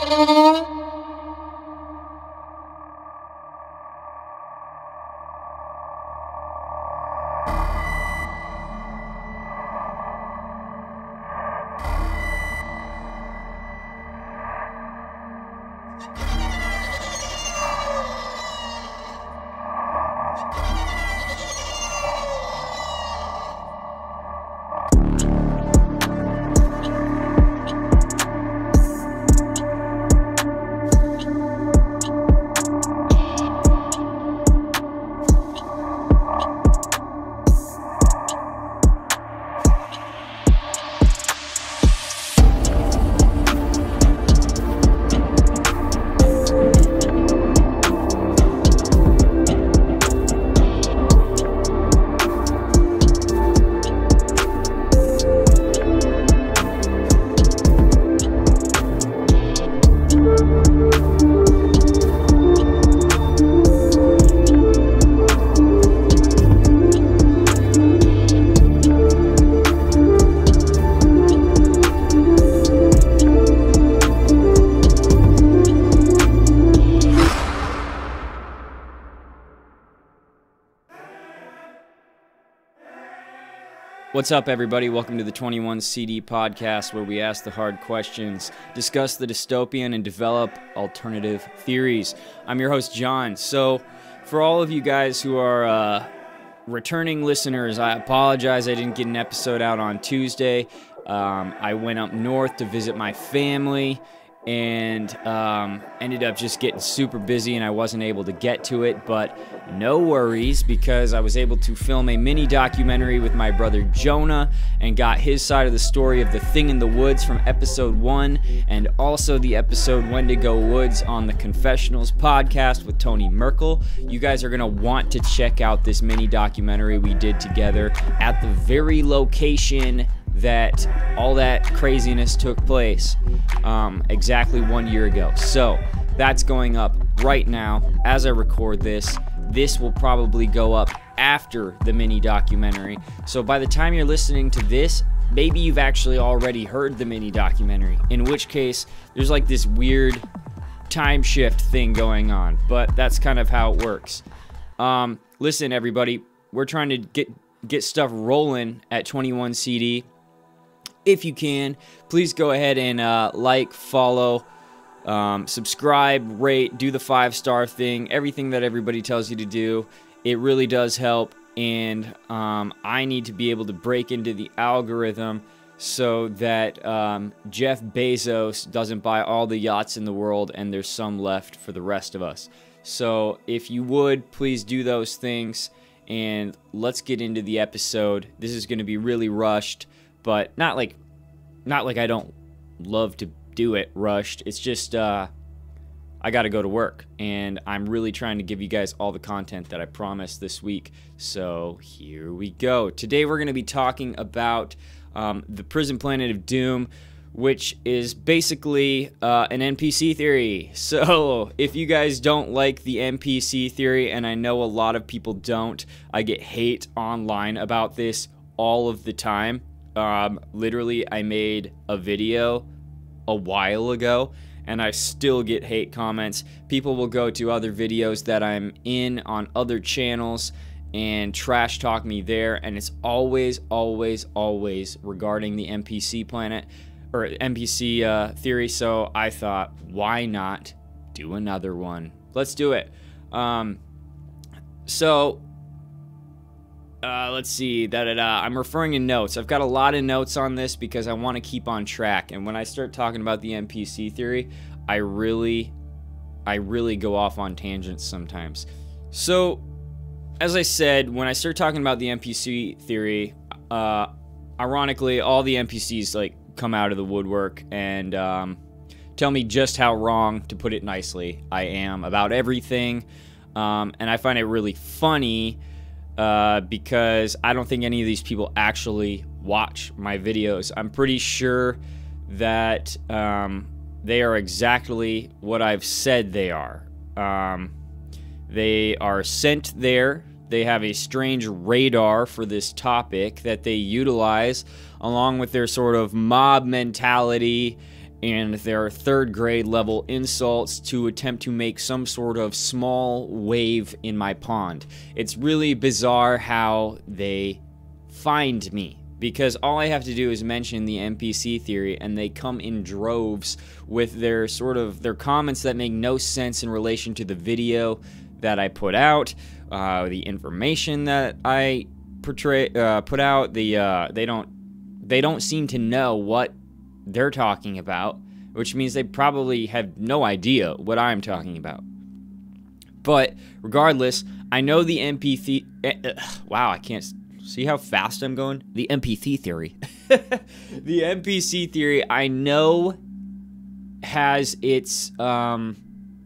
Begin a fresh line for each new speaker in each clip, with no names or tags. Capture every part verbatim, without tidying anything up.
What's up, everybody? Welcome to the twenty-one C D podcast, where we ask the hard questions, discuss the dystopian, and develop alternative theories. I'm your host, John. So, for all of you guys who are uh, returning listeners, I apologize I didn't get an episode out on Tuesday. Um, I went up north to visit my family and um, ended up just getting super busy, and I wasn't able to get to it, but no worries, because I was able to film a mini documentary with my brother Jonah and got his side of the story of The Thing in the Woods from episode one, and also the episode Wendigo Woods on the Confessionals podcast with Tony Merkel. You guys are going to want to check out this mini documentary we did together at the very location that all that craziness took place um, exactly one year ago. So that's going up right now as I record this. This will probably go up after the mini documentary. So by the time you're listening to this, maybe you've actually already heard the mini documentary, in which case there's like this weird time shift thing going on, but that's kind of how it works. Um, listen, everybody, we're trying to get get stuff rolling at twenty-one C D. If you can, please go ahead and uh, like, follow, um, subscribe, rate, do the five-star thing, everything that everybody tells you to do. It really does help, and um, I need to be able to break into the algorithm so that um, Jeff Bezos doesn't buy all the yachts in the world and there's some left for the rest of us. So if you would, please do those things, and let's get into the episode. This is going to be really rushed. But not like, not like I don't love to do it rushed. It's just uh, I got to go to work, and I'm really trying to give you guys all the content that I promised this week. So here we go. Today we're going to be talking about um, the Prison Planet of Doom, which is basically uh, an N P C theory. So if you guys don't like the N P C theory, and I know a lot of people don't, I get hate online about this all of the time. Um, literally, I made a video a while ago, and I still get hate comments. People will go to other videos that I'm in on other channels and trash talk me there, and it's always, always, always regarding the N P C planet, or N P C uh, theory, so I thought, why not do another one? Let's do it. Um, so... Uh, let's see, da, da, da. I'm referring to notes. I've got a lot of notes on this because I want to keep on track. And when I start talking about the N P C theory, I really, I really go off on tangents sometimes. So, as I said, when I start talking about the N P C theory, uh, ironically, all the N P Cs like come out of the woodwork and um, tell me just how wrong, to put it nicely, I am about everything. Um, and I find it really funny. Uh, because I don't think any of these people actually watch my videos. I'm pretty sure that um, they are exactly what I've said they are. Um, they are sent there. They have a strange radar for this topic that they utilize, along with their sort of mob mentality and there are third grade level insults to attempt to make some sort of small wave in my pond. It's really bizarre how they find me, because all I have to do is mention the N P C theory and they come in droves with their sort of their comments that make no sense in relation to the video that I put out, uh, the information that I portray uh, put out. The uh, they don't they don't seem to know what they're talking about, which means they probably have no idea what I'm talking about. But regardless, I know the N P C. Uh, wow, I can't see how fast I'm going. The N P C theory. The N P C theory, I know, has its um,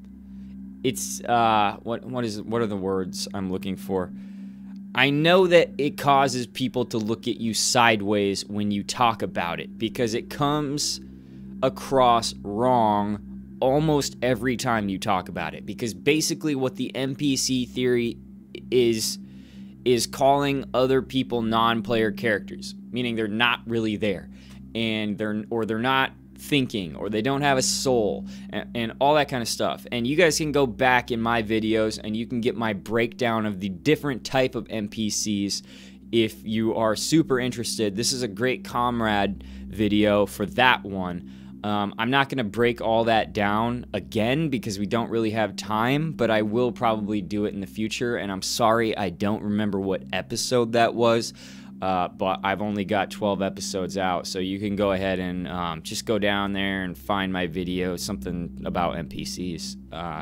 it's uh, what what is what are the words I'm looking for? I know that it causes people to look at you sideways when you talk about it, because it comes across wrong almost every time you talk about it. Because basically what the N P C theory is is calling other people non-player characters, meaning they're not really there, and they're or they're not thinking, or they don't have a soul, and, and all that kind of stuff. And you guys can go back in my videos and you can get my breakdown of the different type of N P Cs if you are super interested. This is a great comrade video for that one. Um, I'm not going to break all that down again because we don't really have time, but I will probably do it in the future. And I'm sorry I don't remember what episode that was. Uh, but I've only got twelve episodes out, so you can go ahead and um, just go down there and find my video, something about N P Cs. Uh,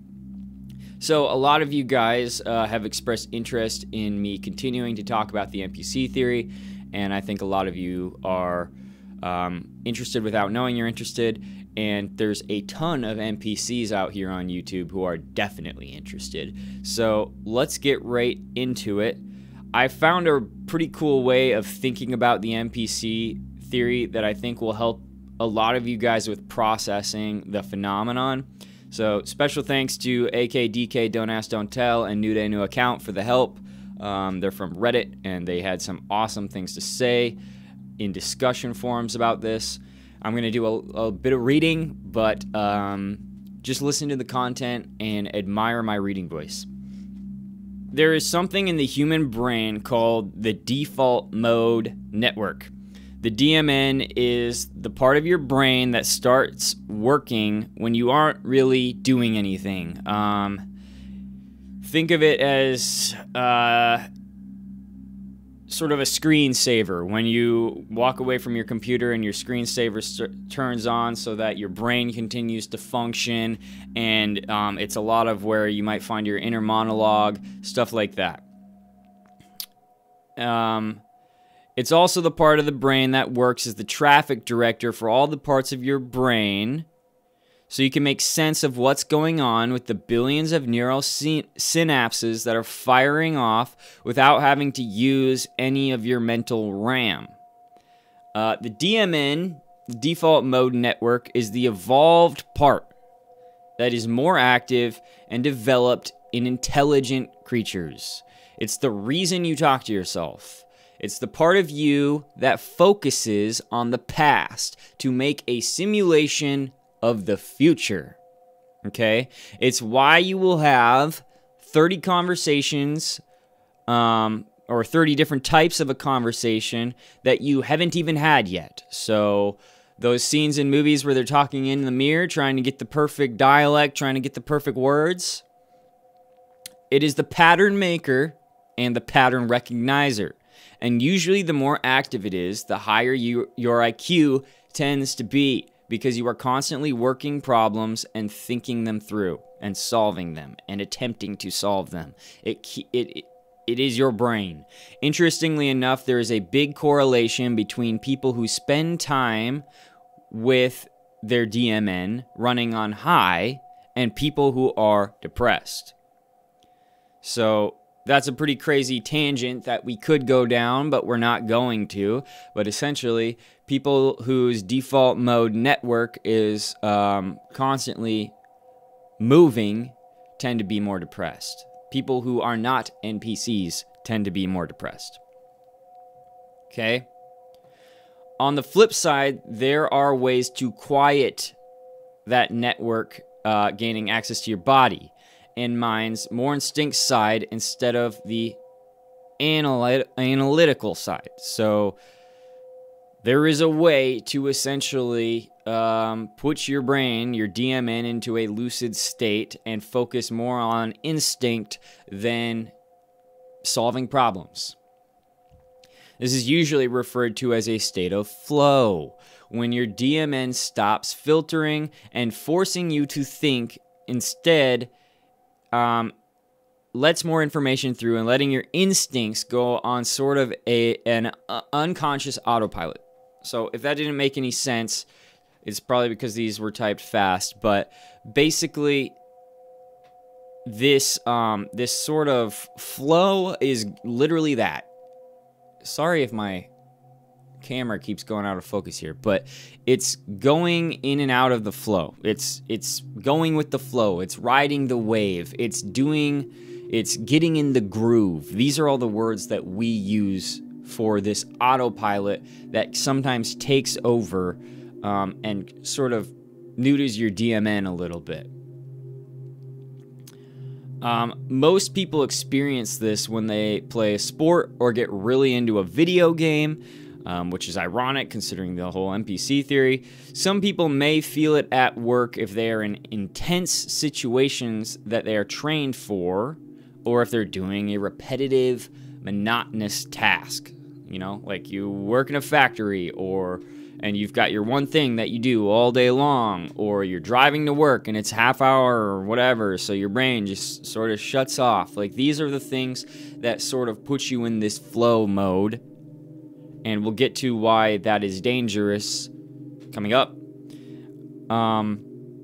so a lot of you guys uh, have expressed interest in me continuing to talk about the N P C theory, and I think a lot of you are um, interested without knowing you're interested, and there's a ton of N P Cs out here on YouTube who are definitely interested. So let's get right into it. I found a pretty cool way of thinking about the N P C theory that I think will help a lot of you guys with processing the phenomenon. So special thanks to A K D K, Don't Ask, Don't Tell, and New Day New Account for the help. Um, they're from Reddit, and they had some awesome things to say in discussion forums about this. I'm going to do a, a bit of reading, but um, just listen to the content and admire my reading voice. There is something in the human brain called the default mode network. The D M N is the part of your brain that starts working when you aren't really doing anything. Um, think of it as uh, sort of a screensaver. When you walk away from your computer and your screensaver turns on so that your brain continues to function, and um, it's a lot of where you might find your inner monologue, stuff like that. Um, it's also the part of the brain that works as the traffic director for all the parts of your brain, so you can make sense of what's going on with the billions of neural syn synapses that are firing off without having to use any of your mental RAM. Uh, the D M N, the default mode network, is the evolved part that is more active and developed in intelligent creatures. It's the reason you talk to yourself. It's the part of you that focuses on the past to make a simulation of the future. Okay? It's why you will have thirty conversations um, or thirty different types of a conversation that you haven't even had yet. So those scenes in movies where they're talking in the mirror, trying to get the perfect dialect, trying to get the perfect words, it is the pattern maker and the pattern recognizer. And usually the more active it is, the higher you, your I Q tends to be, because you are constantly working problems and thinking them through and solving them and attempting to solve them. It, it, it is your brain. Interestingly enough, there is a big correlation between people who spend time with their D M N running on high and people who are depressed. So that's a pretty crazy tangent that we could go down, but we're not going to. But essentially, people whose default mode network is um, constantly moving tend to be more depressed. People who are not N P Cs tend to be more depressed. Okay? On the flip side, there are ways to quiet that network uh, gaining access to your body and mind's more instinct side instead of the analyt- analytical side. So there is a way to essentially um, put your brain, your D M N, into a lucid state and focus more on instinct than solving problems. This is usually referred to as a state of flow, when your D M N stops filtering and forcing you to think, instead um, lets more information through and letting your instincts go on sort of a an uh, unconscious autopilot. So if that didn't make any sense, it's probably because these were typed fast, but basically this um, this sort of flow is literally that. Sorry if my camera keeps going out of focus here, but it's going in and out of the flow. It's it's going with the flow. It's riding the wave. It's doing, it's getting in the groove. These are all the words that we use for this autopilot that sometimes takes over um, and sort of neuters your D M N a little bit. Um, most people experience this when they play a sport or get really into a video game, um, which is ironic considering the whole N P C theory. Some people may feel it at work if they are in intense situations that they are trained for, or if they're doing a repetitive, monotonous task. You know, like you work in a factory, or and you've got your one thing that you do all day long, or you're driving to work and it's half hour or whatever, so your brain just sort of shuts off. Like, these are the things that sort of put you in this flow mode, and we'll get to why that is dangerous coming up. Um,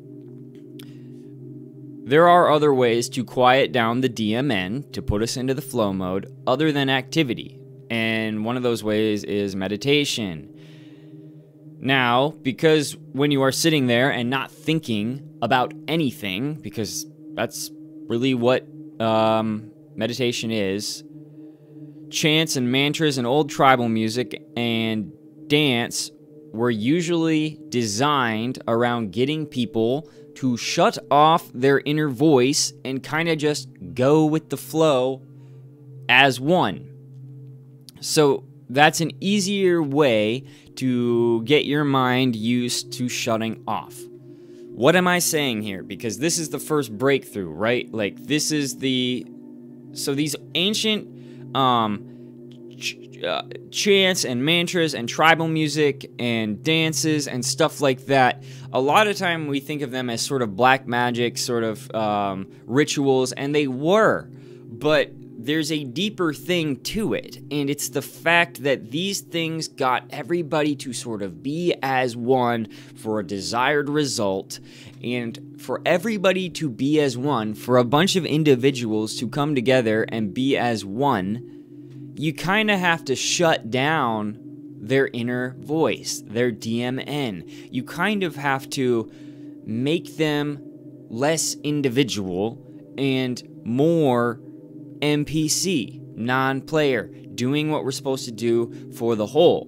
there are other ways to quiet down the D M N to put us into the flow mode other than activity, and one of those ways is meditation. Now, because when you are sitting there and not thinking about anything, because that's really what um, meditation is, chants and mantras and old tribal music and dance were usually designed around getting people to shut off their inner voice and kind of just go with the flow as one. So that's an easier way to get your mind used to shutting off. What am I saying here? Because this is the first breakthrough, right? Like, this is the... So these ancient um, ch- uh, chants and mantras and tribal music and dances and stuff like that, a lot of time we think of them as sort of black magic, sort of um, rituals, and they were. But there's a deeper thing to it, and it's the fact that these things got everybody to sort of be as one for a desired result, and for everybody to be as one, for a bunch of individuals to come together and be as one, you kind of have to shut down their inner voice, their D M N. You kind of have to make them less individual and more N P C, non-player, doing what we're supposed to do for the whole.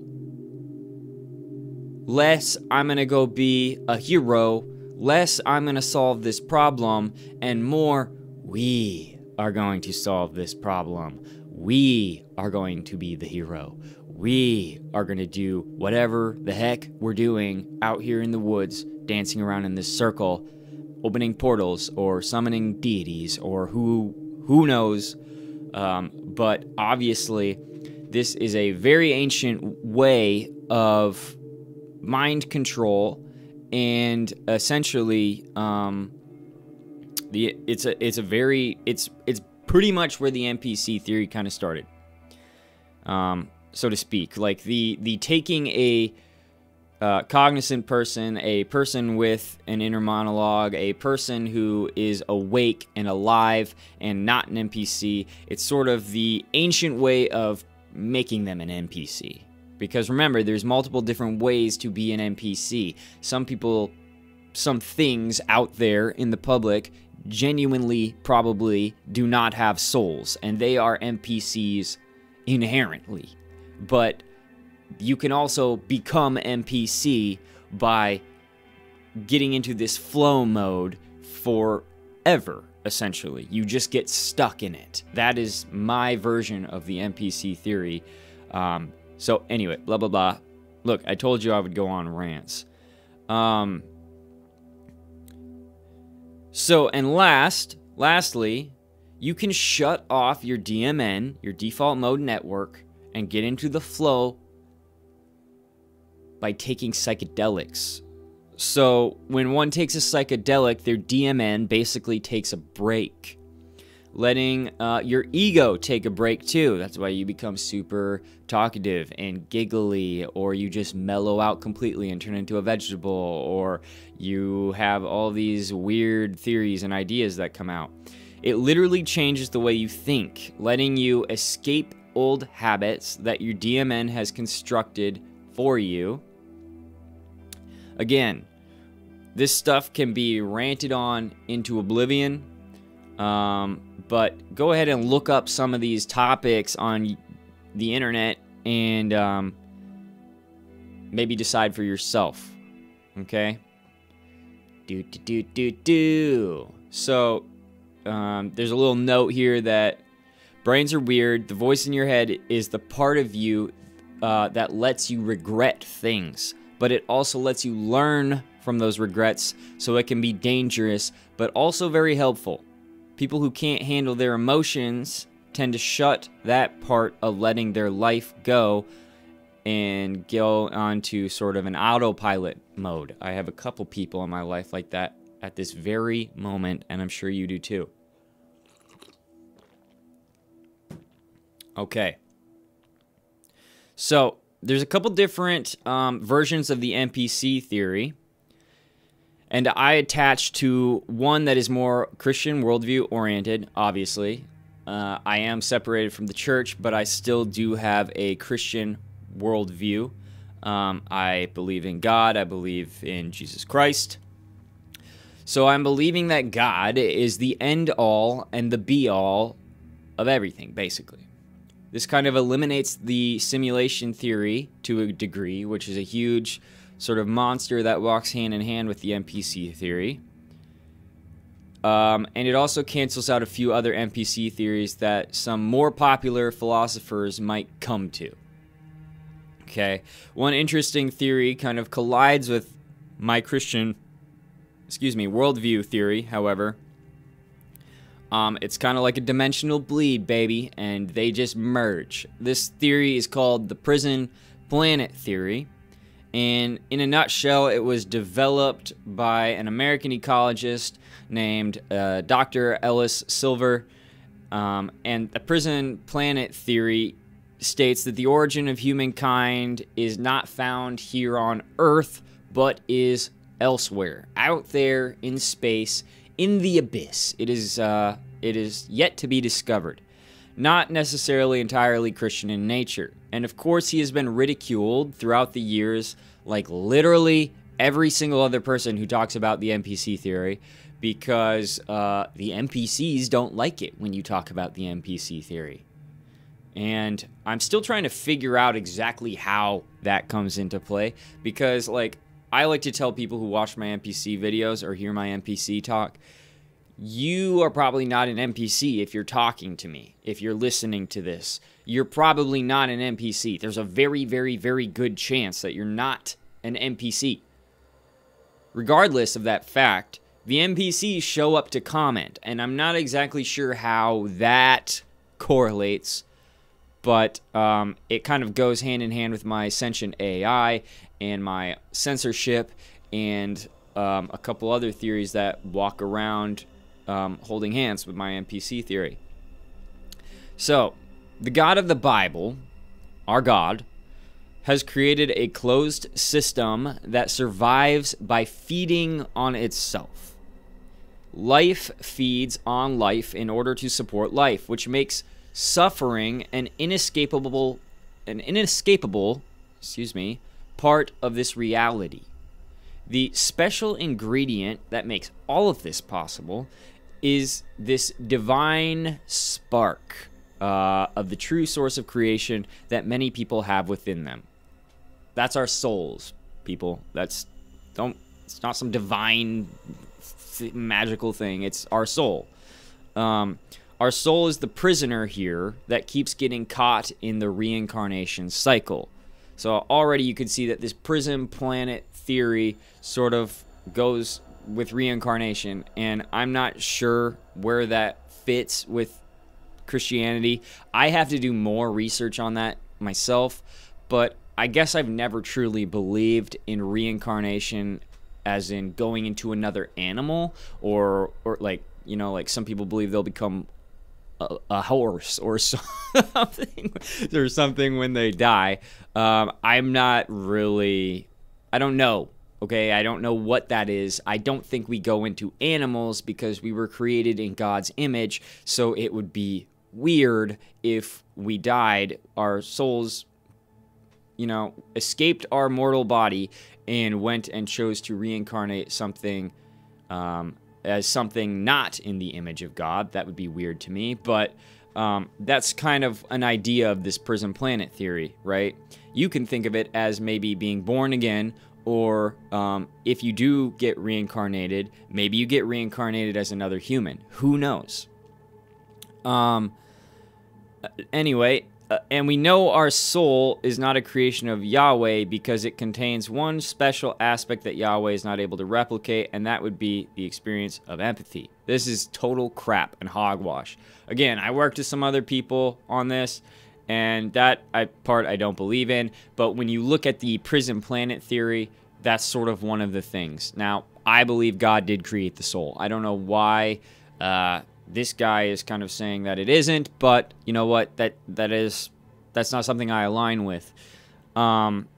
Less, I'm going to go be a hero. Less, I'm going to solve this problem. And more, we are going to solve this problem. We are going to be the hero. We are going to do whatever the heck we're doing out here in the woods, dancing around in this circle, opening portals or summoning deities or who who knows. Um, but obviously, this is a very ancient way of mind control, and essentially, um, the it's a it's a very it's it's pretty much where the N P C theory kind of started, um, so to speak. Like the the taking a uh, cognizant person, a person with an inner monologue, a person who is awake and alive and not an N P C. It's sort of the ancient way of making them an N P C. Because remember, there's multiple different ways to be an N P C. Some people, some things out there in the public genuinely probably do not have souls, and they are N P Cs inherently. But you can also become N P C by getting into this flow mode forever, essentially. You just get stuck in it. That is my version of the N P C theory. Um, so anyway, blah, blah, blah. Look, I told you I would go on rants. Um, so, and last, lastly, you can shut off your D M N, your default mode network, and get into the flow by taking psychedelics. So when one takes a psychedelic, their D M N basically takes a break, letting uh, your ego take a break too. That's why you become super talkative and giggly, or you just mellow out completely and turn into a vegetable, or you have all these weird theories and ideas that come out. It literally changes the way you think, letting you escape old habits that your D M N has constructed for you. Again, this stuff can be ranted on into oblivion, um, but go ahead and look up some of these topics on the internet and um, maybe decide for yourself, okay? Do, do, do, do, do. So, um, there's a little note here that brains are weird. The voice in your head is the part of you uh, that lets you regret things, but it also lets you learn from those regrets, so it can be dangerous, but also very helpful. People who can't handle their emotions tend to shut that part of letting their life go and go on to sort of an autopilot mode. I have a couple people in my life like that at this very moment, and I'm sure you do too. Okay. So, there's a couple different um, versions of the N P C theory, and I attach to one that is more Christian worldview oriented, obviously. Uh, I am separated from the church, but I still do have a Christian worldview. Um, I believe in God. I believe in Jesus Christ. So I'm believing that God is the end-all and the be-all of everything, basically. This kind of eliminates the simulation theory to a degree, which is a huge sort of monster that walks hand in hand with the N P C theory. Um, and it also cancels out a few other N P C theories that some more popular philosophers might come to. Okay, one interesting theory kind of collides with my Christian, excuse me, worldview theory, however. Um, it's kind of like a dimensional bleed, baby, and they just merge. This theory is called the prison planet theory, and in a nutshell, it was developed by an American ecologist named uh, Doctor Ellis Silver, um, and the prison planet theory states that the origin of humankind is not found here on Earth, but is elsewhere, out there in space, in the abyss. It is uh, it is yet to be discovered. Not necessarily entirely Christian in nature. And of course, he has been ridiculed throughout the years, like literally every single other person who talks about the N P C theory, because uh, the N P Cs don't like it when you talk about the N P C theory. And I'm still trying to figure out exactly how that comes into play, because like I like to tell people who watch my N P C videos or hear my N P C talk, you are probably not an N P C if you're talking to me, if you're listening to this. You're probably not an N P C. There's a very, very, very good chance that you're not an N P C. Regardless of that fact, the N P Cs show up to comment, and I'm not exactly sure how that correlates, but um, it kind of goes hand in hand with my sentient A I and my censorship and um, a couple other theories that walk around um, holding hands with my N P C theory. So, the God of the Bible, our God, has created a closed system that survives by feeding on itself. Life feeds on life in order to support life, which makes suffering an inescapable, an inescapable, excuse me, part of this reality. The special ingredient that makes all of this possible is this divine spark uh, of the true source of creation that many people have within them. that's our souls, people. That's don't. It's not some divine, magical thing. It's our soul. Um, our soul is the prisoner here that keeps getting caught in the reincarnation cycle. So already you can see that this prison planet theory sort of goes with reincarnation, and I'm not sure where that fits with Christianity. I have to do more research on that myself, but I guess I've never truly believed in reincarnation as in going into another animal, or or like, you know, like some people believe they'll become a, a horse or something or something when they die. Um, I'm not really, I don't know. Okay, I don't know what that is. I don't think we go into animals because we were created in God's image, so it would be weird if we died, our souls, you know, escaped our mortal body and went and chose to reincarnate something um, as something not in the image of God. That would be weird to me, but um, that's kind of an idea of this prison planet theory, right? You can think of it as maybe being born again, or um, if you do get reincarnated, maybe you get reincarnated as another human. Who knows? Um. Anyway, uh, and we know our soul is not a creation of Yahweh because it contains one special aspect that Yahweh is not able to replicate, and that would be the experience of empathy. This is total crap and hogwash. Again, I worked with some other people on this, and that I, part I don't believe in, but when you look at the prison planet theory, that's sort of one of the things. Now, I believe God did create the soul. I don't know why uh, this guy is kind of saying that it isn't, but you know what? That that is that's not something I align with. Um,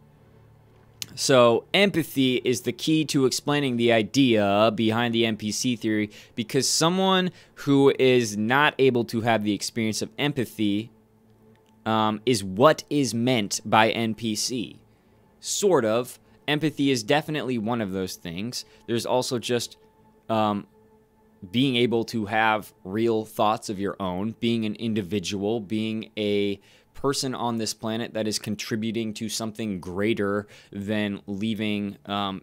so empathy is the key to explaining the idea behind the N P C theory, because someone who is not able to have the experience of empathy um, is what is meant by N P C. Sort of. Empathy is definitely one of those things. There's also just um, being able to have real thoughts of your own, being an individual, being a person on this planet that is contributing to something greater than leaving um,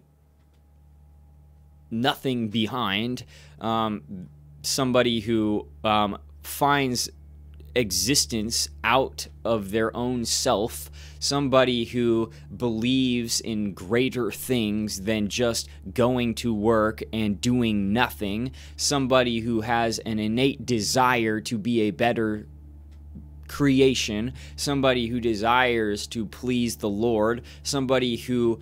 nothing behind. Um, somebody who um, finds existence out of their own self, somebody who believes in greater things than just going to work and doing nothing, somebody who has an innate desire to be a better creation, somebody who desires to please the Lord, somebody who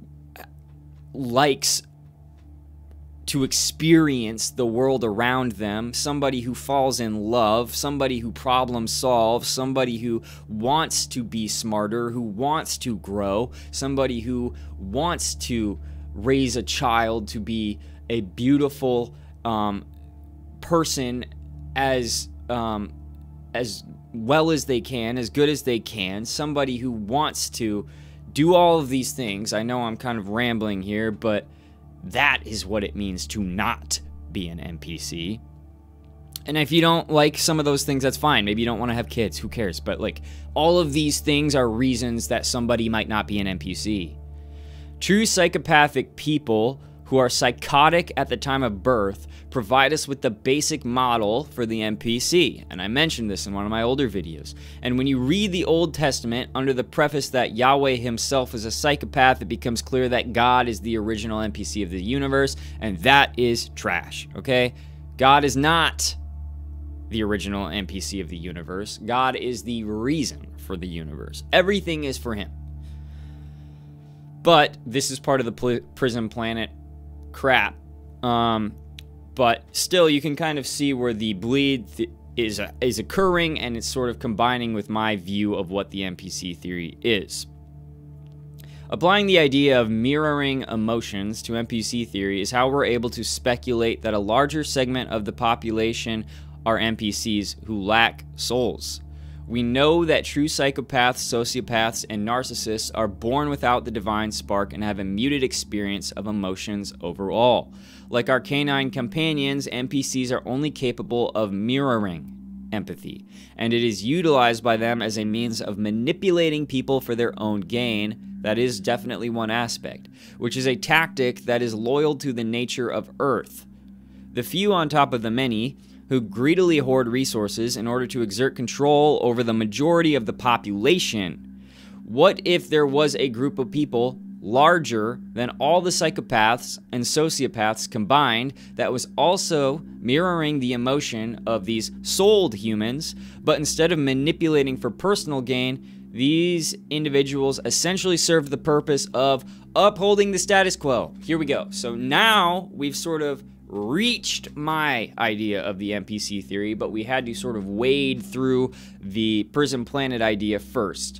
likes to experience the world around them, somebody who falls in love, somebody who problem solves, somebody who wants to be smarter, who wants to grow, somebody who wants to raise a child to be a beautiful um, person as um, as well as they can, as good as they can, somebody who wants to do all of these things. I know I'm kind of rambling here, but that is what it means to not be an N P C. And if you don't like some of those things, that's fine. Maybe you don't want to have kids. Who cares? But like, all of these things are reasons that somebody might not be an N P C. True psychopathic people who are psychotic at the time of birth provide us with the basic model for the N P C, and I mentioned this in one of my older videos. And when you read the Old Testament under the preface that Yahweh himself is a psychopath, it becomes clear that God is the original N P C of the universe, and that is trash, okay? God is not the original N P C of the universe. God is the reason for the universe. Everything is for him. But this is part of the pl- prison planet crap. Um, but still, you can kind of see where the bleed th- is uh, is occurring, and it's sort of combining with my view of what the N P C theory is. Applying the idea of mirroring emotions to N P C theory is how we're able to speculate that a larger segment of the population are N P Cs who lack souls. We know that true psychopaths, sociopaths, and narcissists are born without the divine spark and have a muted experience of emotions overall. Like our canine companions, N P Cs are only capable of mirroring empathy, and it is utilized by them as a means of manipulating people for their own gain. That is definitely one aspect, which is a tactic that is loyal to the nature of Earth. The few on top of the many, who greedily hoard resources in order to exert control over the majority of the population. What if there was a group of people larger than all the psychopaths and sociopaths combined that was also mirroring the emotion of these souled humans, but instead of manipulating for personal gain, these individuals essentially served the purpose of upholding the status quo? Here we go. So now we've sort of reached my idea of the N P C theory, but we had to sort of wade through the Prison Planet idea first.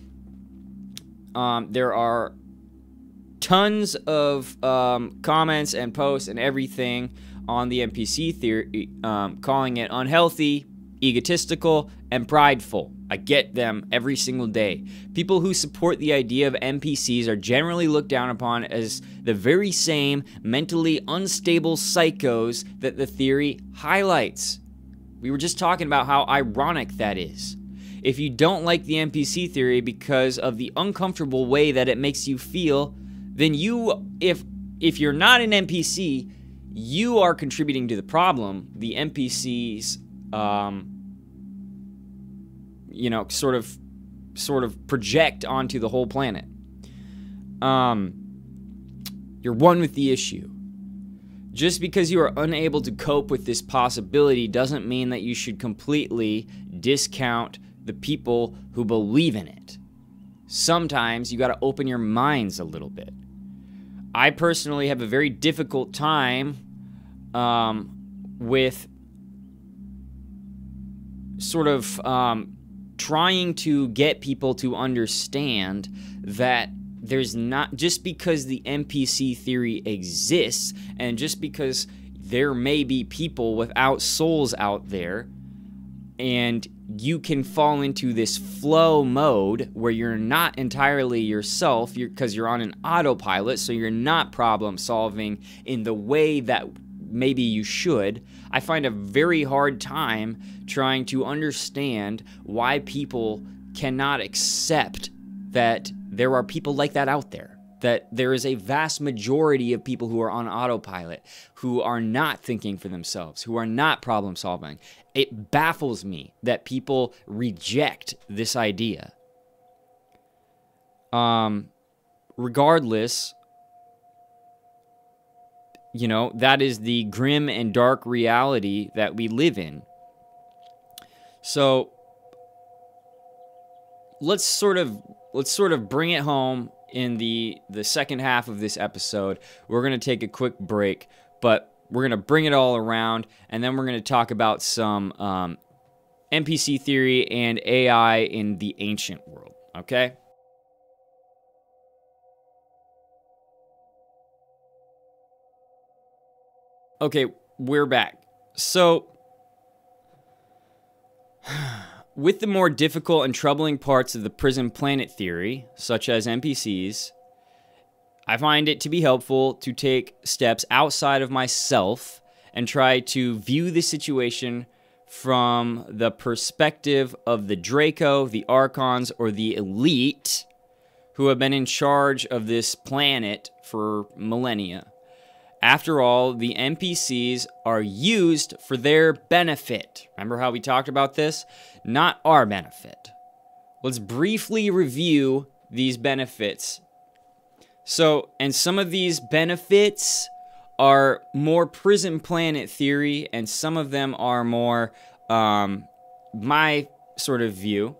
Um, there are tons of um, comments and posts and everything on the N P C theory, um, calling it unhealthy, egotistical, and prideful. I get them every single day. People who support the idea of N P Cs are generally looked down upon as the very same mentally unstable psychos that the theory highlights. We were just talking about how ironic that is. If you don't like the N P C theory because of the uncomfortable way that it makes you feel, then you, if if you're not an N P C, you are contributing to the problem. The N P Cs, um, you know, sort of, sort of project onto the whole planet. Um, you're one with the issue. Just because you are unable to cope with this possibility doesn't mean that you should completely discount the people who believe in it. Sometimes you got to open your minds a little bit. I personally have a very difficult time um, with sort of um, trying to get people to understand that there's not, just because the N P C theory exists and just because there may be people without souls out there, and you can fall into this flow mode where you're not entirely yourself because you're, you're on an autopilot, so you're not problem solving in the way that maybe you should. I find a very hard time trying to understand why people cannot accept that there are people like that out there. That there is a vast majority of people who are on autopilot, who are not thinking for themselves, who are not problem solving. It baffles me that people reject this idea. Um, regardless, you know, that is the grim and dark reality that we live in. So let's sort of let's sort of bring it home in the the second half of this episode. We're going to take a quick break, but we're going to bring it all around, and then we're going to talk about some um, N P C theory and A I in the ancient world, okay? Okay, we're back. So, with the more difficult and troubling parts of the Prison Planet theory, such as N P Cs, I find it to be helpful to take steps outside of myself and try to view the situation from the perspective of the Draco, the Archons, or the elite who have been in charge of this planet for millennia. After all, the N P Cs are used for their benefit. Remember how we talked about this? Not our benefit. Let's briefly review these benefits. So, and some of these benefits are more Prison Planet theory, and some of them are more um, my sort of view.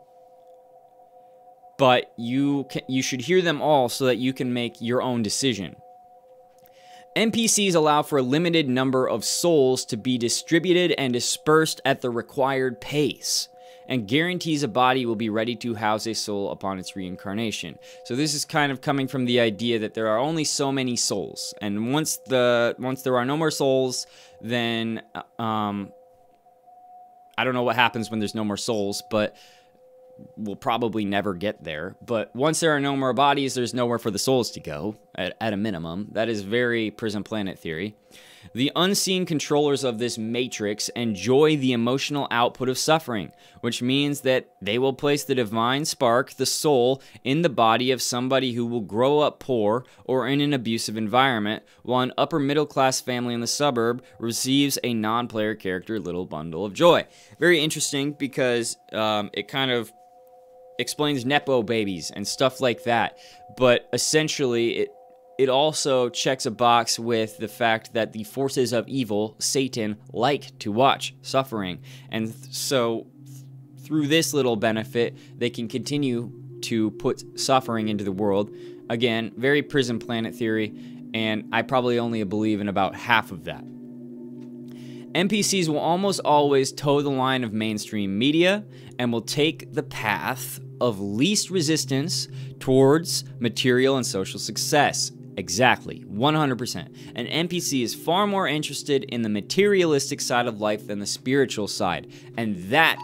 But you can, you should hear them all so that you can make your own decision. N P Cs allow for a limited number of souls to be distributed and dispersed at the required pace, and guarantees a body will be ready to house a soul upon its reincarnation. So this is kind of coming from the idea that there are only so many souls, and once the once there are no more souls, then um, I don't know what happens when there's no more souls, but we'll probably never get there. But once there are no more bodies, there's nowhere for the souls to go, at, at a minimum. That is very Prison Planet theory. The unseen controllers of this matrix enjoy the emotional output of suffering, which means that they will place the divine spark, the soul, in the body of somebody who will grow up poor or in an abusive environment, while an upper middle class family in the suburb receives a non-player character little bundle of joy. Very interesting, because um, it kind of explains Nepo babies and stuff like that, but essentially it It also checks a box with the fact that the forces of evil, Satan, like to watch suffering. And so through this little benefit, they can continue to put suffering into the world. Again, very Prison Planet theory, and I probably only believe in about half of that. N P Cs will almost always toe the line of mainstream media and will take the path of least resistance towards material and social success. Exactly, one hundred percent. An N P C is far more interested in the materialistic side of life than the spiritual side. And that...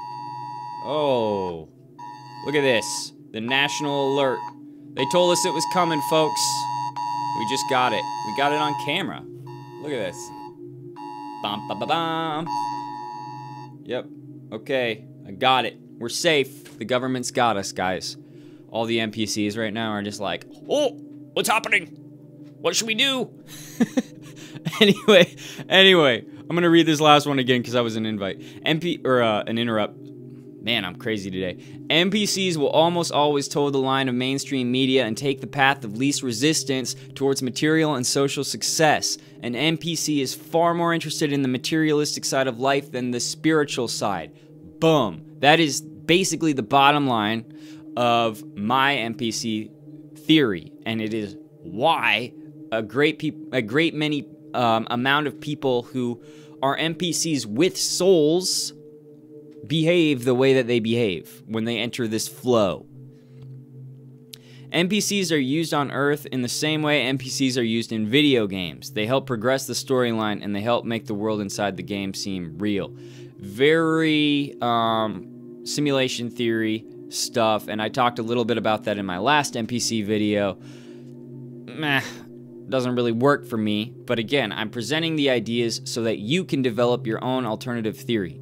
Oh, look at this. The national alert. They told us it was coming, folks. We just got it. We got it on camera. Look at this. Bum, bum, bum, bum. Yep. Okay, I got it. We're safe. The government's got us, guys. All the N P Cs right now are just like, oh! What's happening? What should we do? anyway, anyway, I'm gonna read this last one again because I was an invite. M P or uh, an interrupt. Man, I'm crazy today. N P Cs will almost always toe the line of mainstream media and take the path of least resistance towards material and social success. An N P C is far more interested in the materialistic side of life than the spiritual side. Boom. That is basically the bottom line of my N P C theory, and it is why a great peop a great many um, amount of people who are N P Cs with souls behave the way that they behave when they enter this flow. N P Cs are used on Earth in the same way N P Cs are used in video games. They help progress the storyline, and they help make the world inside the game seem real. Very um, simulation theory stuff, and I talked a little bit about that in my last N P C video. Meh, doesn't really work for me, but again, I'm presenting the ideas so that you can develop your own alternative theory.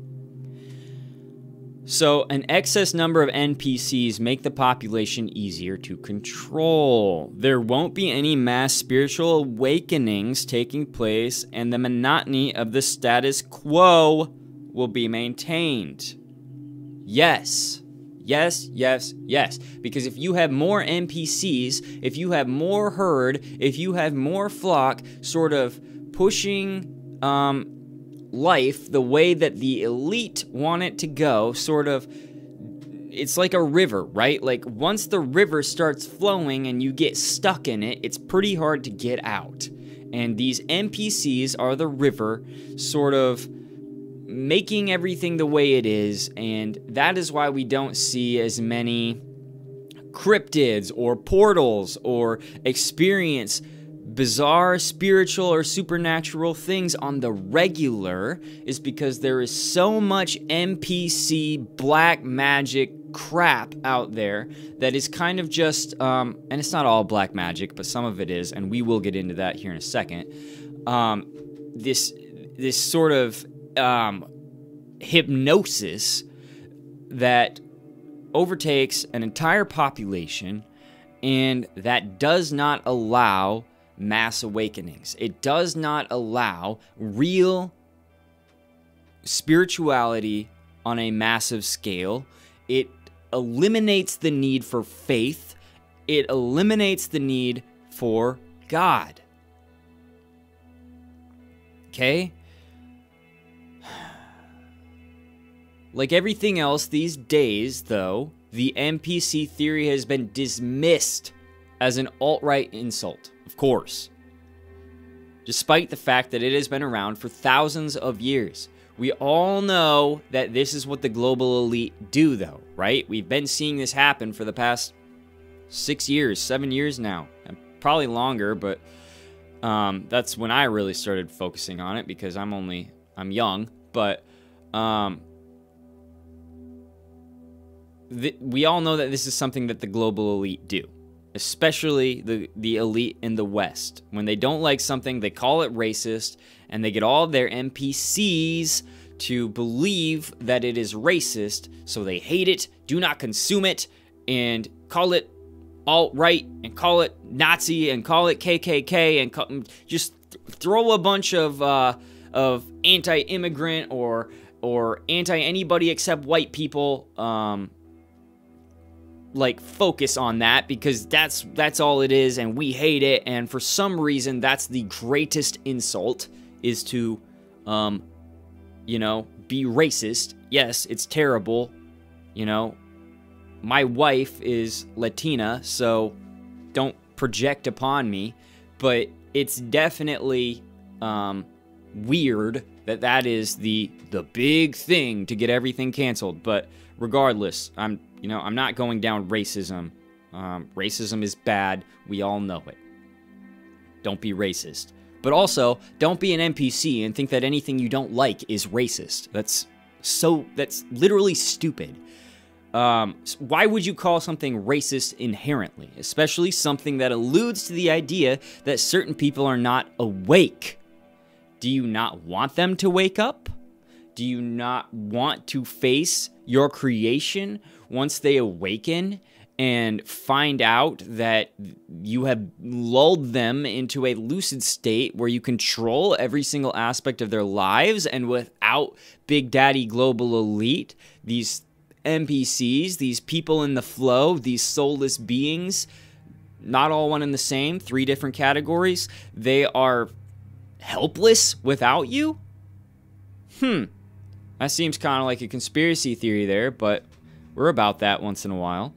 So, an excess number of N P Cs make the population easier to control. There won't be any mass spiritual awakenings taking place, and the monotony of the status quo will be maintained. Yes. Yes, yes, yes. Because if you have more N P Cs, if you have more herd, if you have more flock sort of pushing um, life the way that the elite want it to go, sort of, it's like a river, right? Like once the river starts flowing and you get stuck in it, it's pretty hard to get out. And these N P Cs are the river, sort of making everything the way it is, and that is why we don't see as many cryptids or portals or experience bizarre spiritual or supernatural things on the regular, is because there is so much N P C black magic crap out there that is kind of just, um, and it's not all black magic, but some of it is, and we will get into that here in a second. Um, this, this sort of Um, hypnosis that overtakes an entire population, and that does not allow mass awakenings. It does not allow real spirituality on a massive scale. It eliminates the need for faith. It eliminates the need for God. Okay? Like everything else these days, though, the N P C theory has been dismissed as an alt-right insult, of course. Despite the fact that it has been around for thousands of years. We all know that this is what the global elite do, though, right? We've been seeing this happen for the past six years, seven years now. And probably longer, but um, that's when I really started focusing on it, because I'm only, I'm young, but... Um, th- we all know that this is something that the global elite do, especially the, the elite in the West. When they don't like something, they call it racist, and they get all of their N P Cs to believe that it is racist, so they hate it, do not consume it, and call it alt-right, and call it Nazi, and call it K K K, and call, just th- throw a bunch of uh, of anti-immigrant or or anti-anybody except white people, um, like, focus on that, because that's that's all it is, and we hate it, and for some reason, that's the greatest insult, is to, um, you know, be racist. Yes, it's terrible, you know. My wife is Latina, so don't project upon me, but it's definitely um, weird that that is the the big thing to get everything canceled. But regardless, I'm you know I'm not going down racism. Um, racism is bad. We all know it. Don't be racist. But also, don't be an N P C and think that anything you don't like is racist. That's so, that's literally stupid. Um, why would you call something racist inherently? Especially something that alludes to the idea that certain people are not awake. Do you not want them to wake up? Do you not want to face your creation once they awaken and find out that you have lulled them into a lucid state where you control every single aspect of their lives, and without Big Daddy Global Elite, these N P Cs, these people in the flow, these soulless beings, not all one and the same, three different categories, they are helpless without you? Hmm. That seems kind of like a conspiracy theory there, but we're about that once in a while.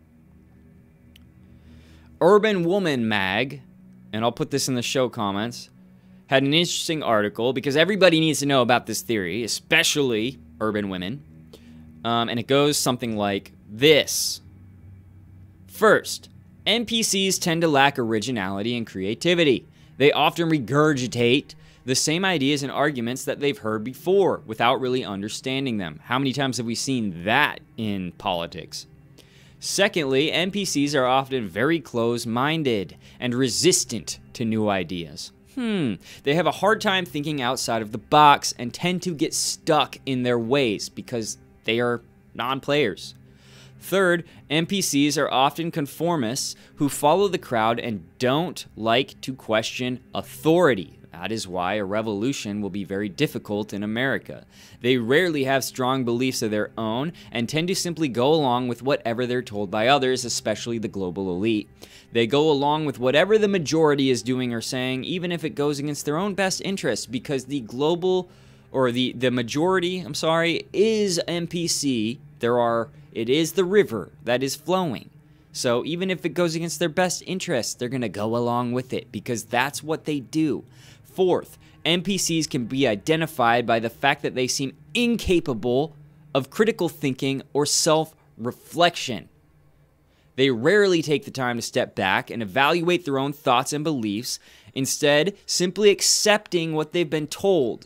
Urban Woman Mag, and I'll put this in the show comments, had an interesting article, because everybody needs to know about this theory, especially urban women. Um, and it goes something like this. First, N P Cs tend to lack originality and creativity. They often regurgitate the same ideas and arguments that they've heard before without really understanding them. How many times have we seen that in politics? Secondly, N P Cs are often very close-minded and resistant to new ideas. Hmm, they have a hard time thinking outside of the box and tend to get stuck in their ways because they are non-players. Third, N P Cs are often conformists who follow the crowd and don't like to question authority. That is why a revolution will be very difficult in America. They rarely have strong beliefs of their own and tend to simply go along with whatever they're told by others, especially the global elite. They go along with whatever the majority is doing or saying, even if it goes against their own best interests, because the global, or the, the majority, I'm sorry, is N P C. There are, it is the river that is flowing. So even if it goes against their best interests, they're going to go along with it because that's what they do. Fourth, N P Cs can be identified by the fact that they seem incapable of critical thinking or self-reflection. They rarely take the time to step back and evaluate their own thoughts and beliefs, instead simply accepting what they've been told.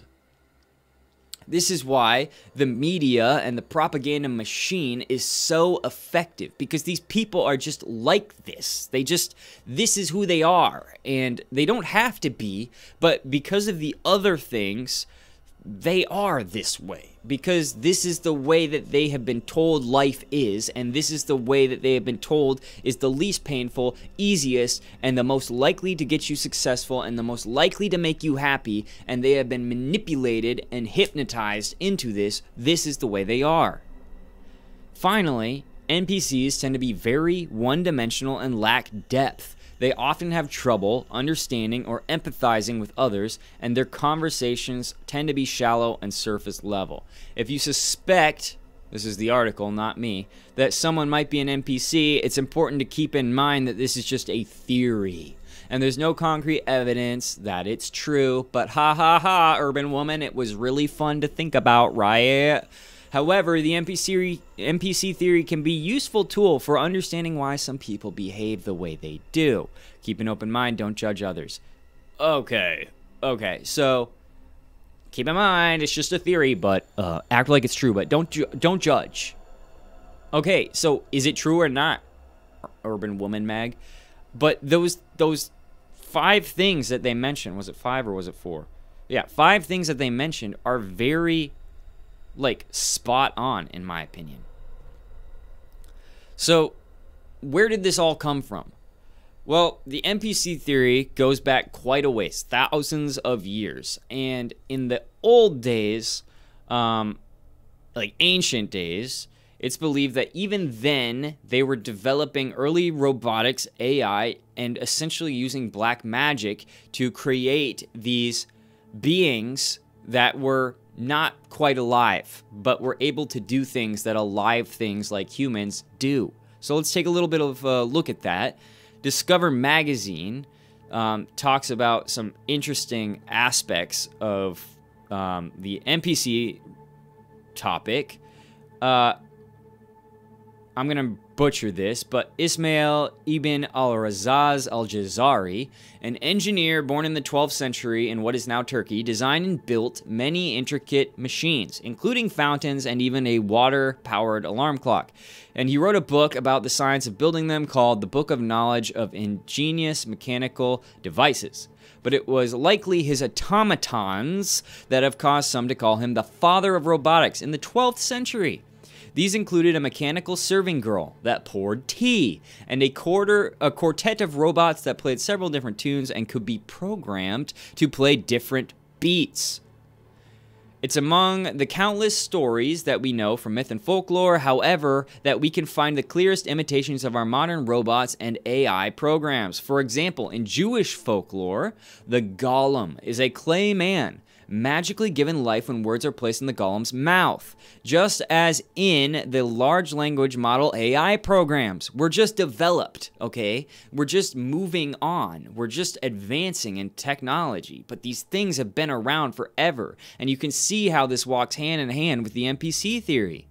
This is why the media and the propaganda machine is so effective, because these people are just like this. They just, this is who they are, and they don't have to be, but because of the other things, they are this way. Because this is the way that they have been told life is, and this is the way that they have been told is the least painful, easiest, and the most likely to get you successful, and the most likely to make you happy, and they have been manipulated and hypnotized into this. This is the way they are. Finally, N P Cs tend to be very one-dimensional and lack depth. They often have trouble understanding or empathizing with others, and their conversations tend to be shallow and surface level. If you suspect, this is the article, not me, that someone might be an N P C, it's important to keep in mind that this is just a theory. And there's no concrete evidence that it's true, but ha ha ha, urban woman, it was really fun to think about, right? However, the N P C, N P C theory can be a useful tool for understanding why some people behave the way they do. Keep an open mind, don't judge others. Okay, okay, so keep in mind, it's just a theory, but uh, act like it's true, but don't ju don't judge. Okay, so is it true or not, Urban Woman Mag? But those those five things that they mentioned, was it five or was it four? Yeah, five things that they mentioned are very, like, spot on, in my opinion. So, where did this all come from? Well, the N P C theory goes back quite a ways, thousands of years. And in the old days, um, like ancient days, it's believed that even then they were developing early robotics, A I, and essentially using black magic to create these beings that were not quite alive, but were able to do things that alive things like humans do. So let's take a little bit of a look at that. Discover Magazine um, talks about some interesting aspects of um, the N P C topic. Uh, I'm going to butcher this, but Ismail ibn al-Razaz al-Jazari, an engineer born in the twelfth century in what is now Turkey, designed and built many intricate machines, including fountains and even a water-powered alarm clock. And he wrote a book about the science of building them called The Book of Knowledge of Ingenious Mechanical Devices. But it was likely his automatons that have caused some to call him the father of robotics in the twelfth century. These included a mechanical serving girl that poured tea, and a, quarter, a quartet of robots that played several different tunes and could be programmed to play different beats. It's among the countless stories that we know from myth and folklore, however, that we can find the clearest imitations of our modern robots and A I programs. For example, in Jewish folklore, the golem is a clay man magically given life when words are placed in the golem's mouth. Just as in the large language model A I programs. We're just developed, okay? We're just moving on. We're just advancing in technology. But these things have been around forever. And you can see how this walks hand in hand with the N P C theory.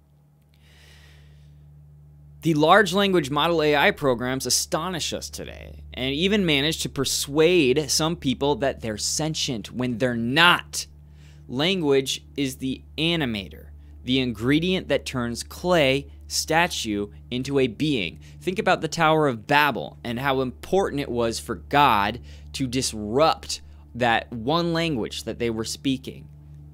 The large language model A I programs astonish us today and even manage to persuade some people that they're sentient when they're not. Language is the animator, the ingredient that turns clay, statue, into a being. Think about the Tower of Babel and how important it was for God to disrupt that one language that they were speaking.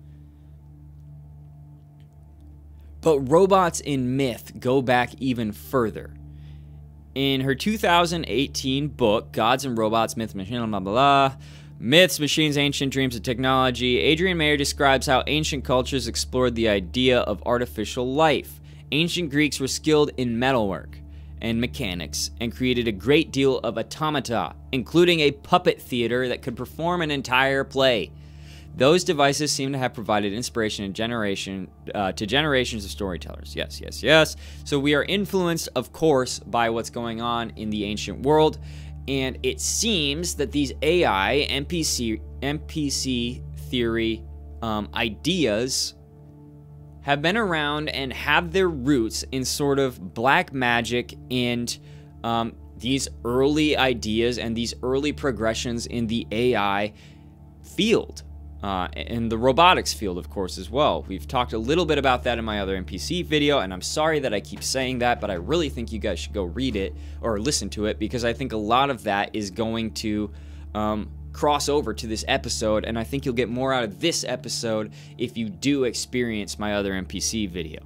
But robots in myth go back even further. In her two thousand eighteen book, Gods and Robots, Myths, Machines, blah, blah, blah, Myths, Machines, Ancient Dreams, and Technology, Adrienne Mayer describes how ancient cultures explored the idea of artificial life. Ancient Greeks were skilled in metalwork and mechanics and created a great deal of automata, including a puppet theater that could perform an entire play. Those devices seem to have provided inspiration in generation, uh, to generations of storytellers. Yes, yes, yes. So we are influenced, of course, by what's going on in the ancient world. And it seems that these A I, N P C, N P C theory um, ideas have been around and have their roots in sort of black magic and um, these early ideas and these early progressions in the A I field. Uh, in the robotics field, of course, as well. We've talked a little bit about that in my other N P C video, and I'm sorry that I keep saying that, but I really think you guys should go read it or listen to it, because I think a lot of that is going to um, cross over to this episode, and I think you'll get more out of this episode if you do experience my other N P C video.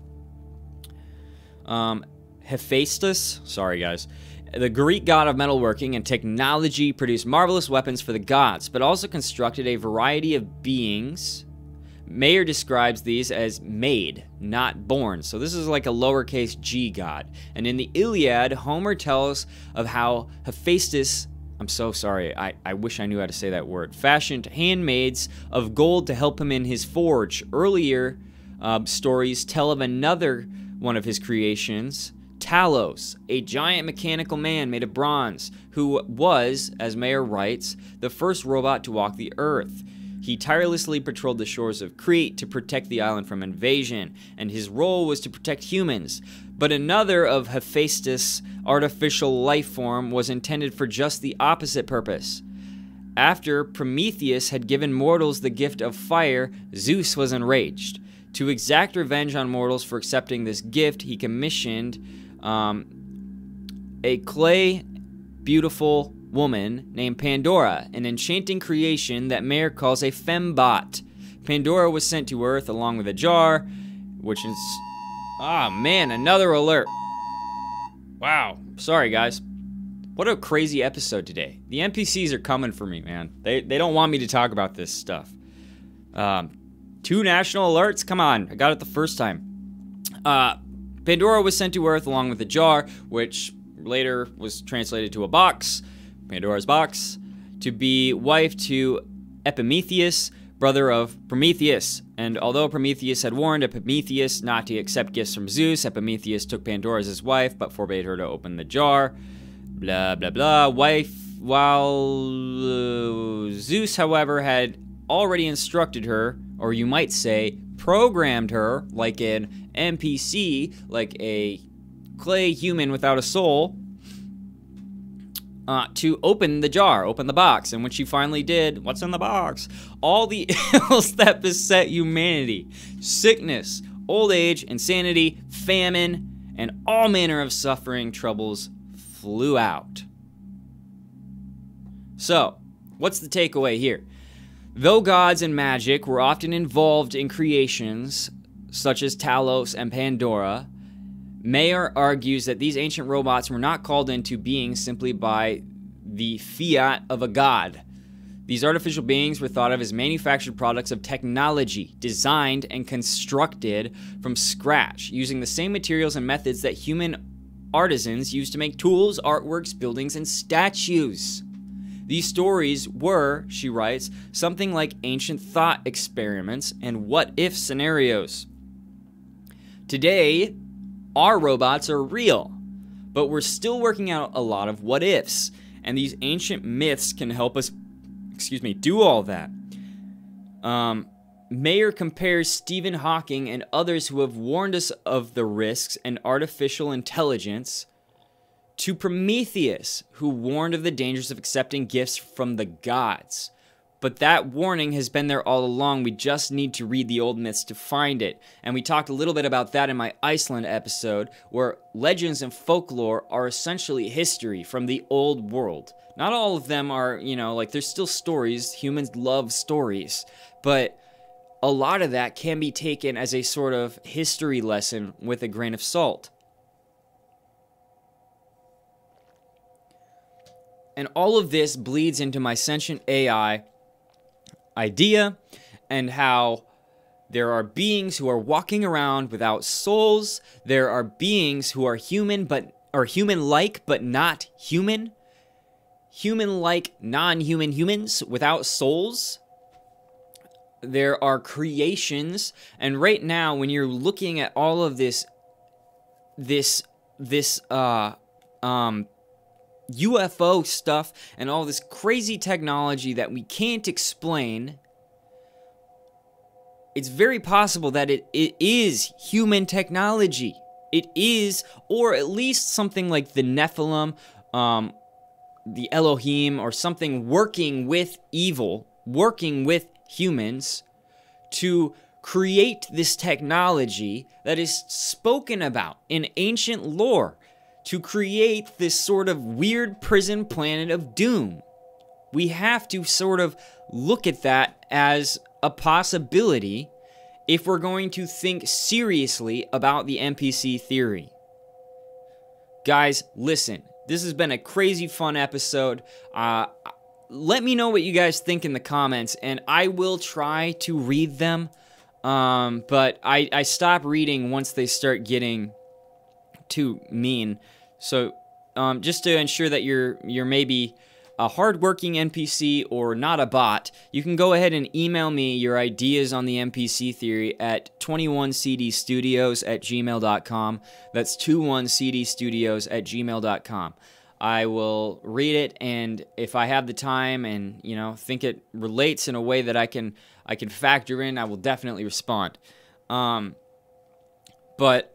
Um, Hephaestus, sorry guys, the Greek god of metalworking and technology, produced marvelous weapons for the gods, but also constructed a variety of beings. Mayer describes these as made, not born. So this is like a lowercase g god. And in the Iliad, Homer tells of how Hephaestus, I'm so sorry, I, I wish I knew how to say that word, fashioned handmaids of gold to help him in his forge. Earlier uh, stories tell of another one of his creations, Talos, a giant mechanical man made of bronze, who was, as Mayer writes, the first robot to walk the earth. He tirelessly patrolled the shores of Crete to protect the island from invasion, and his role was to protect humans. But another of Hephaestus' artificial life form was intended for just the opposite purpose. After Prometheus had given mortals the gift of fire, Zeus was enraged. To exact revenge on mortals for accepting this gift, he commissioned um, a clay beautiful woman named Pandora, an enchanting creation that Mayer calls a fembot. Pandora was sent to Earth along with a jar, which is... Ah, man, another alert. Wow. Sorry, guys. What a crazy episode today. The N P Cs are coming for me, man. They, they don't want me to talk about this stuff. Um... Two national alerts? Come on, I got it the first time. Uh, Pandora was sent to Earth along with a jar, which later was translated to a box, Pandora's box, to be wife to Epimetheus, brother of Prometheus. And although Prometheus had warned Epimetheus not to accept gifts from Zeus, Epimetheus took Pandora as his wife, but forbade her to open the jar. Blah, blah, blah. Wife, while uh, Zeus, however, had already instructed her, or you might say programmed her, like an N P C, like a clay human without a soul, uh, to open the jar, open the box. And when she finally did, what's in the box? All the ills that beset humanity, sickness, old age, insanity, famine, and all manner of suffering troubles flew out. So, what's the takeaway here? Though gods and magic were often involved in creations, such as Talos and Pandora, Mayer argues that these ancient robots were not called into being simply by the fiat of a god. These artificial beings were thought of as manufactured products of technology, designed and constructed from scratch, using the same materials and methods that human artisans used to make tools, artworks, buildings, and statues. These stories were, she writes, something like ancient thought experiments and what-if scenarios. Today, our robots are real, but we're still working out a lot of what-ifs, and these ancient myths can help us, excuse me, do all that. Um, Mayer compares Stephen Hawking and others who have warned us of the risks in artificial intelligence to Prometheus, who warned of the dangers of accepting gifts from the gods. But that warning has been there all along. We just need to read the old myths to find it. And we talked a little bit about that in my Iceland episode, where legends and folklore are essentially history from the old world. Not all of them are, you know, like there's still stories. Humans love stories. But a lot of that can be taken as a sort of history lesson with a grain of salt. And all of this bleeds into my sentient A I idea and how there are beings who are walking around without souls. There are beings who are human but are human-like but not human. Human-like non-human humans without souls. There are creations, and right now when you're looking at all of this this this uh um U F O stuff and all this crazy technology that we can't explain, it's very possible that it, it is human technology. It is, or at least something like the Nephilim, um, the Elohim, or something working with evil, working with humans to create this technology that is spoken about in ancient lore, to create this sort of weird prison planet of doom. We have to sort of look at that as a possibility if we're going to think seriously about the N P C theory. Guys, listen, this has been a crazy fun episode. Uh, let me know what you guys think in the comments, and I will try to read them. Um, but I, I stop reading once they start getting too mean. So um, just to ensure that you're you're maybe a hardworking N P C or not a bot, you can go ahead and email me your ideas on the N P C theory at twenty-one c d studios at gmail dot com. That's twenty-one c d studios at gmail dot com. I will read it, and if I have the time and, you know, think it relates in a way that I can I can factor in, I will definitely respond. Um, but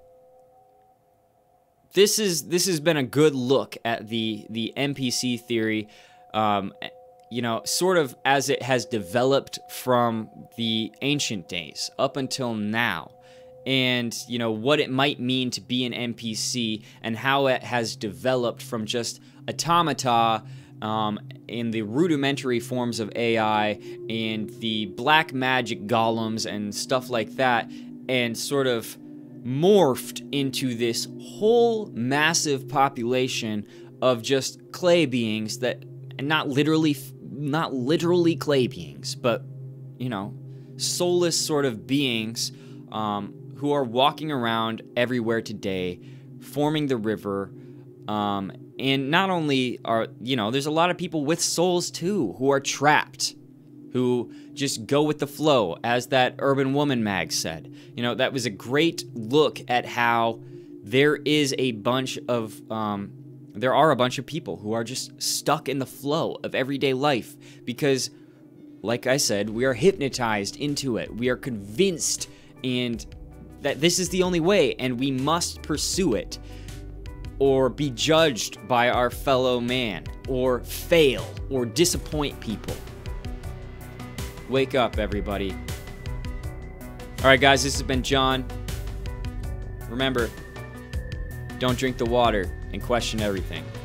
This is this has been a good look at the the N P C theory. Um, you know, sort of as it has developed from the ancient days up until now. And, you know, what it might mean to be an N P C and how it has developed from just automata um, in the rudimentary forms of A I and the black magic golems and stuff like that, and sort of morphed into this whole massive population of just clay beings that, and not literally, not literally clay beings, but, you know, soulless sort of beings, um, who are walking around everywhere today, forming the river. Um, and not only are, you know, there's a lot of people with souls too who are trapped, who just go with the flow, as that Urban Woman mag said. You know, that was a great look at how there is a bunch of, um, there are a bunch of people who are just stuck in the flow of everyday life because, like I said, we are hypnotized into it. We are convinced and that this is the only way, and we must pursue it, or be judged by our fellow man, or fail, or disappoint people. Wake up, everybody. All right, guys, this has been John. Remember, don't drink the water and question everything.